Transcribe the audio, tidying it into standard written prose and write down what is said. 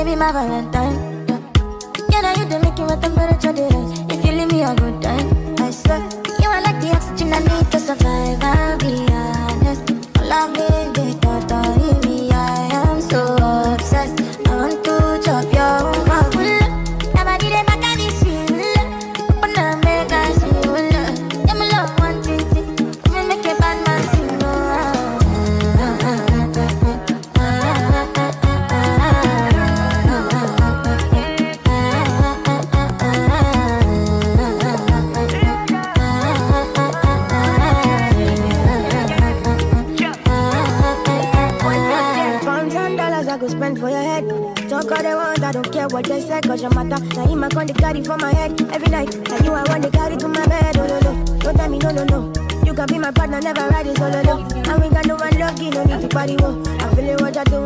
be my Valentine. You know you do make my temperature rise. If you leave me a good time, I swear you are like the oxygen I need to survive. I'll be honest, loving the thought of me. I am so obsessed. I want to chop your mouth. Nobody dey back at this shit. Open up, make I see you. Yeah, my love one thing. Me make a bad man sing. I go spend for your head. Talk all they want, I don't care what they say, cause your matter. Now him I con the carry for my head every night. And you I want to carry to my bed, oh no no. Don't tell me no no no. You can be my partner, never ride it solo no. And we got no one lucky, no need to party, whoa. I feel it what I do,